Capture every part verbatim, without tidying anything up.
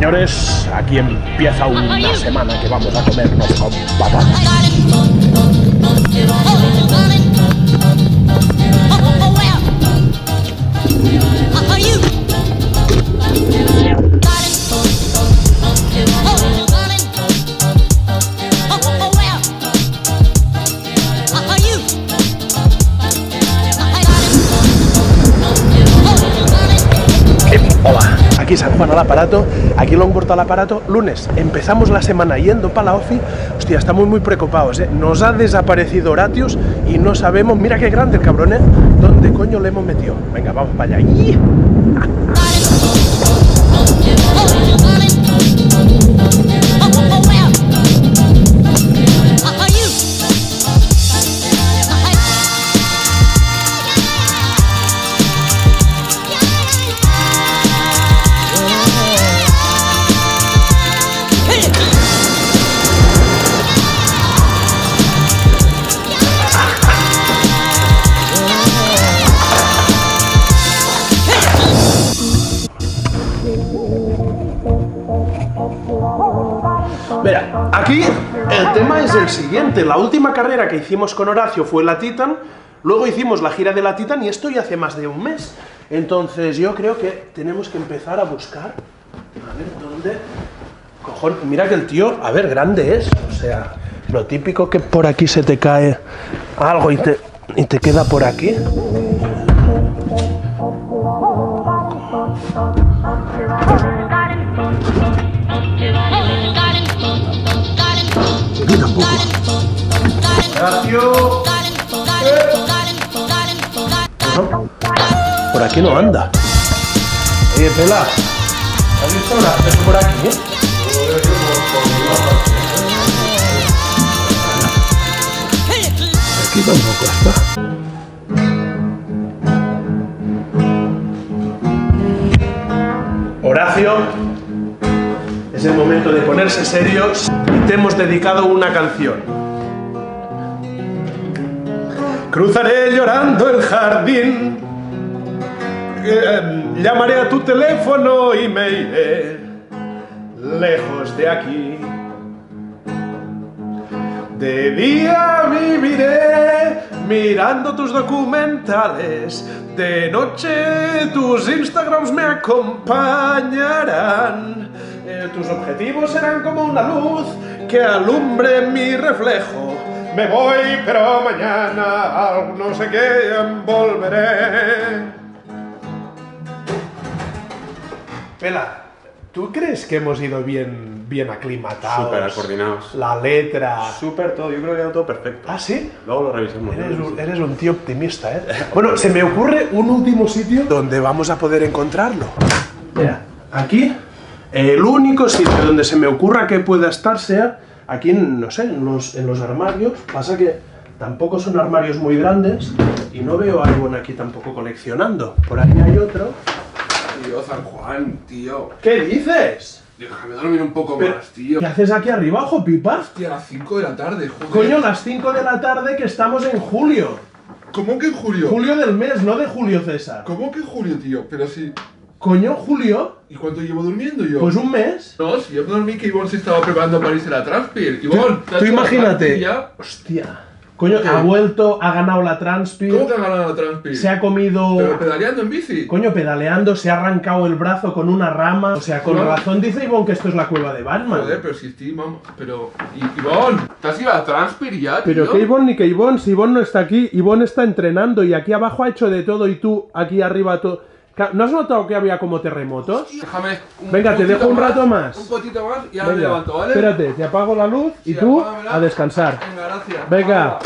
señores, aquí empieza una semana que vamos a comernos con patatas. Hola, aquí San Juan al aparato, aquí lo han cortado al aparato, lunes, empezamos la semana yendo para la ofi, hostia, estamos muy preocupados, ¿eh? Nos ha desaparecido Horatius y no sabemos, mira qué grande el cabrón, ¿eh? ¿Dónde coño le hemos metido? Venga, vamos para allá. ¡Ih! Mira, aquí el tema es el siguiente. La última carrera que hicimos con Horacio fue la Titan, luego hicimos la gira de la Titan y esto ya hace más de un mes. Entonces yo creo que tenemos que empezar a buscar, a ver dónde... Cojón, mira que el tío, a ver, grande es, o sea, lo típico que por aquí se te cae algo y te, y te queda por aquí. Aquí tampoco. Horacio. Eh. No, por aquí no anda. Oye, Pela, ¿has visto Horacio por aquí? ¿Eh? Aquí tampoco está. Horacio, es el momento de ponerse serios y te hemos dedicado una canción. Cruzaré llorando el jardín, eh, llamaré a tu teléfono y me iré lejos de aquí. De día viviré mirando tus documentales, de noche tus Instagrams me acompañarán. Eh, tus objetivos serán como una luz que alumbre mi reflejo. Me voy, pero mañana al no sé qué volveré. Pela, ¿tú crees que hemos ido bien, bien aclimatados? Súper coordinados. La letra... Súper todo, yo creo que quedado todo perfecto. ¿Ah, sí? Luego lo revisamos. Eres un, eres un tío optimista, ¿eh? Bueno, se me ocurre un último sitio donde vamos a poder encontrarlo. Mira, aquí, el único sitio donde se me ocurra que pueda estar sea aquí, no sé, en los, en los armarios. Pasa que tampoco son armarios muy grandes y no veo a alguien aquí tampoco coleccionando. Por ahí hay otro. Tío, San Juan, tío. ¿Qué dices? Déjame dormir un poco Pero, más, tío. ¿qué haces aquí arriba, ojo pipa? Hostia, a las cinco de la tarde, joder. Coño, las cinco de la tarde que estamos en julio. ¿Cómo que julio? Julio del mes, no de Julio César. ¿Cómo que julio, tío? Pero si... Coño, Julio. ¿Y cuánto llevo durmiendo yo? Pues un mes. No, si yo dormí que Ivonne se estaba preparando para irse a la Transpir. Ivonne, ¿te has Tú hecho la imagínate. Transpir ya? Hostia. Coño, ¿Qué? ha vuelto, ha ganado la Transpir. ¿Cómo que ha ganado la Transpir? Se ha comido... ¿Pero pedaleando en bici? Coño, pedaleando, se ha arrancado el brazo con una rama. O sea, con ¿No? razón dice Ivonne que esto es la cueva de Batman. Joder, pero si estoy, mamá... Pero... ¿Y- Ivonne, ¿te has ido a la Transpir ya, tío? Pero que Ivonne ni que Ivonne, si Ivonne no está aquí, Ivonne está entrenando y aquí abajo ha hecho de todo y tú aquí arriba todo... ¿No has notado que había como terremotos? Déjame un Venga, te poquito dejo un rato más. Un poquito más y ahora me Venga, levanto, ¿vale? espérate, te apago la luz y Sí, tú apágamela. a descansar. Venga, gracias. Venga. Hala.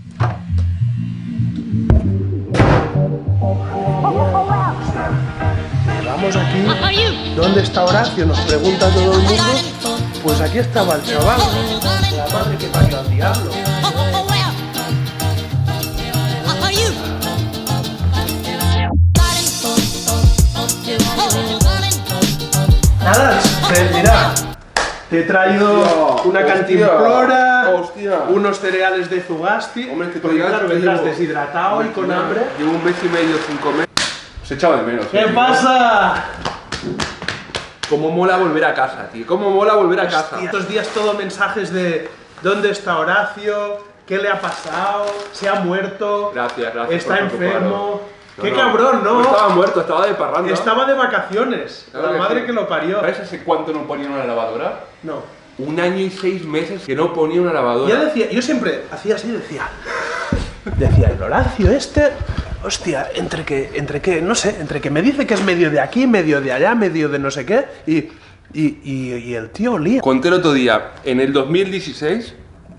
Vamos aquí. ¿Dónde está Horacio? Nos pregunta todo el mundo. Pues aquí estaba el chaval. La madre que parió al diablo. Nada, te- mira, te he traído Hostia, una hostia, cantimplora, hostia. unos cereales de Zugasti. Hombre, que porque todavía claro, te vendrás llevo- deshidratado y con hambre. Llevo un mes y medio sin comer. Os he echado de menos. ¿Qué eh, pasa? Cómo mola volver a casa, tío. Cómo mola volver a casa. Hostia, estos días todo mensajes de ¿dónde está Horacio? ¿Qué le ha pasado? ¿Se ha muerto? Gracias, gracias. ¿Está por enfermo? No, ¡Qué no, cabrón, no! No estaba muerto, estaba de parranda. Estaba de vacaciones. Claro La que madre sí. que lo parió. ¿Sabes hace cuánto no ponía una lavadora? No. Un año y seis meses que no ponía una lavadora. Ya decía, yo siempre hacía así, decía. Decía, el Horacio este. Hostia, entre que, entre que, no sé, entre que me dice que es medio de aquí, medio de allá, medio de no sé qué, y, y, y, y el tío olía. Conté el otro día, en el dos mil dieciséis,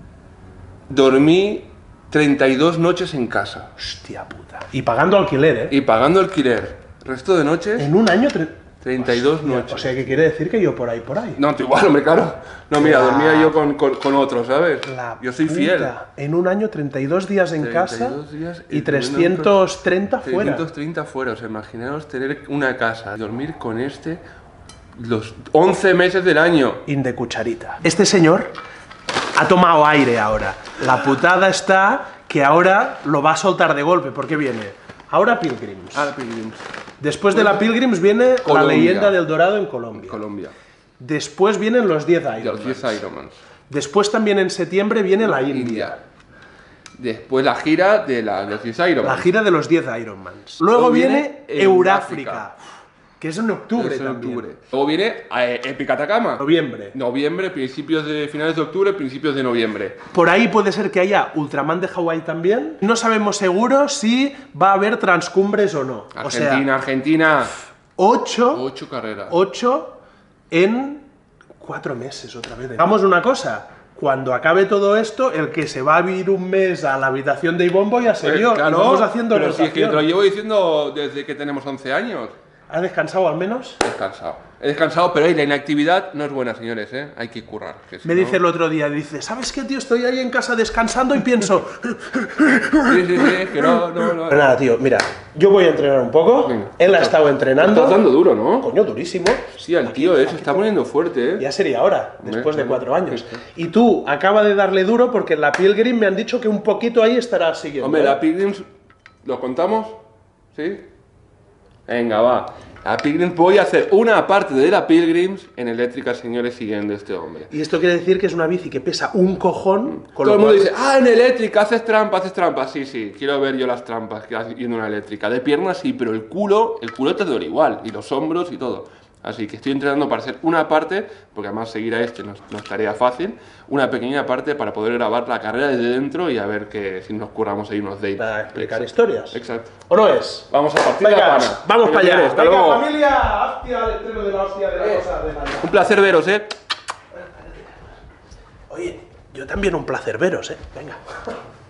dormí treinta y dos noches en casa. Hostia puta. Y pagando alquiler, ¿eh? Y pagando alquiler. Resto de noches, En un año... tre- treinta y dos Hostia, noches. O sea, que quiere decir que yo por ahí, por ahí. No, tú igual, hombre, claro. No, mira, La- dormía yo con, con, con otros, ¿sabes? La Yo soy puta. fiel. En un año, treinta y dos días en treinta y casa dos días y y trescientos treinta fuera. trescientos treinta fuera, o sea, imaginaos tener una casa, dormir con este los once meses del año. In de cucharita. Este señor ha tomado aire ahora. La putada está que ahora lo va a soltar de golpe. ¿Por qué viene? Ahora Pilgrims. Ah, Pilgrims. Después de la Pilgrims viene Colombia. la leyenda del Dorado en Colombia. Colombia. Después vienen los diez Y los Ironmans. diez Ironmans. Después también en septiembre viene la India. India. Después la gira de la, los diez La Ironmans. gira de los diez Ironmans. Luego Luego viene viene Euráfrica, Euráfrica. que es en octubre Es en también. octubre. Luego viene eh, Epic Atacama. Noviembre. Noviembre, principios de finales de octubre, principios de noviembre. Por ahí puede ser que haya Ultraman de Hawái también. No sabemos seguro si va a haber transcumbres o no. Argentina, Argentina. O sea, ocho, Ocho carreras. ocho en cuatro meses otra vez. Vamos una cosa. Cuando acabe todo esto, el que se va a ir un mes a la habitación de Ibombo ya se Eh, vio. claro, y vamos haciendo pero si es que te lo rotación. llevo diciendo desde que tenemos once años. ¿Has descansado al menos? He descansado. He descansado, pero hey, la inactividad no es buena, señores, ¿eh? Hay que currar. Que si Me no- dice el otro día, dice, ¿sabes qué, tío? Estoy ahí en casa descansando y pienso... Sí, sí, sí, que no, no, no. Pero nada, tío, mira, yo voy a entrenar un poco. Venga. Él ha estado entrenando. Estás dando duro, ¿no? Coño, durísimo. Sí, al tío, eh, se está poniendo fuerte, ¿eh? Ya sería hora, después de Hombre, cuatro claro. años. Y tú, acaba de darle duro porque en la Pilgrim me han dicho que un poquito ahí estará siguiendo. Hombre, ¿eh? la Pilgrims, ¿lo contamos? ¿Sí? Venga, va. La Pilgrims, voy a hacer una parte de la Pilgrims en eléctrica, señores, siguiendo este hombre. Y esto quiere decir que es una bici que pesa un cojón. Con Todo lo el mundo cual- dice, ah, en eléctrica, haces trampa, haces trampa. Sí, sí, quiero ver yo las trampas que haces yendo en una eléctrica. De piernas sí, pero el culo, el culo te duele igual, y los hombros y todo. Así que estoy entrenando para hacer una parte, porque además seguir a este no, es- no es tarea fácil, una pequeña parte para poder grabar la carrera desde dentro y a ver que si nos curramos ahí unos days. Para explicar Exacto. historias. Exacto. ¿O no es? Vamos a partir Venga, la pana. vamos para allá. Señores, hasta Venga, luego. familia, hostia, al estreno de la hostia de la cosa de la... Un placer veros, ¿eh? Oye, yo también un placer veros, ¿eh? Venga.